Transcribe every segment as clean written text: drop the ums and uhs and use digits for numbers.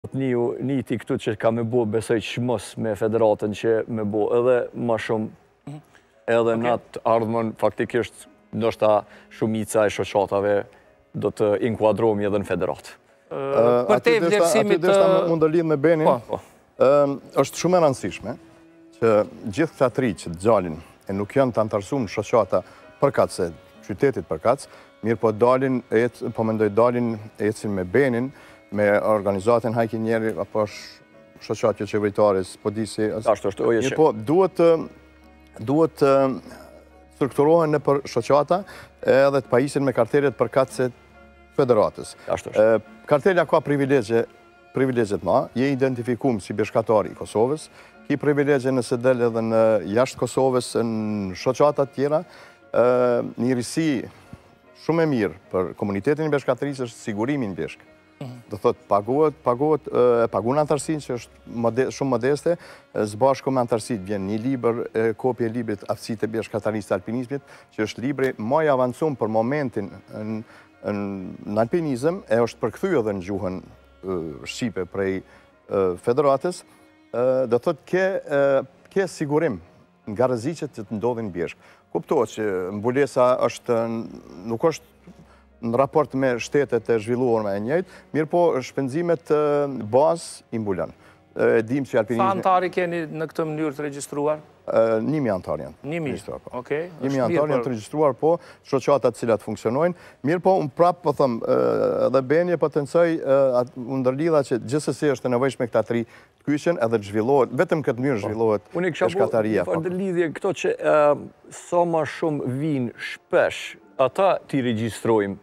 Niti këtu që ka me bo, besoj që mos me federatën që me bo edhe ma shumë, edhe në atë ardhmën faktikisht ndoshta shumica e shoqatave do të inkuadrohemi edhe në federatë. Për te vlerësimit... Aty deshta mund të lidh me Benin, është shumë e rëndësishme që gjithë këta tri që dalin e nuk janë të antarësuar në shoqata përkatëse se qytetit përkatës, mirë po mendoj dalin ecin me Benin, me organizatën Hajki Njeri, apo shoqatje qeveritare, s'po di si... Mirë po, duhet strukturohen në për shoqata edhe të pajisin me kartelet përkatëse federatës. Kartelja ka privilegjet ma, je identifikum si beshkatari i Kosovës, ki privilegje nëse del edhe në jashtë Kosovës, në shoqatat tjera, njërisi shumë e mirë për komunitetin e beshkatërisë është sigurimin beshkë. Do thotë, pagun antarësin që është shumë modeste, zbashku me antarësit vjen një libër, kopje e librit Aftësitë e beshkatarisë të alpinizmit, që është libri më i avancum për momentin në alpinizëm, e është përkthy edhe në gjuhën shqipe prej federatës, do thotë ke sigurim nga rreziqet që të ndodhin bjeshk. Kuptohet që mbulesa nuk është në raport me shtetet e zhvilluar me e njëjtë, mirë po shpenzimet bazë i mbulon. Sa antari keni në këtë mënyrë të regjistruar? 1.000 antar janë. 1.000, okej. 1.000 antar janë të regjistruar, po, shoqatat cilat funksionojnë. Mirë po, unë prapë po thëmë, edhe Benje potencoj ndërlidha që gjithsesi është e nevojshme këta tri të kyqen edhe të zhvillohet, vetëm këtë mënyrë zhvillohet beshkataria. Unë e lidhje këto që sa ma shumë vinë shpesh, ata ti regjistrojmë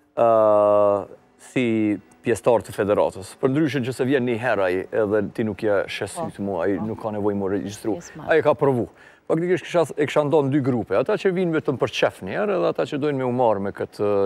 si pjesëtar të federatës. Për ndryshën që se vjen një heraj edhe ti nuk je shesit mu, ai nuk ka nevoj mu registru. Ai ka provu. Faktikisht e kësha ndonë 2 grupe. Ata që vinë vetëm për qef njerë edhe ata që dojnë me umarë me këtë